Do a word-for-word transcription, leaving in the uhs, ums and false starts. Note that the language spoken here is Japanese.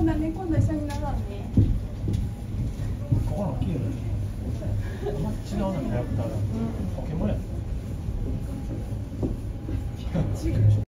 そうだね、今度一緒になろうね。 ここの綺麗だね。あんま違うな、キャラクターが。ポケモンや。違う。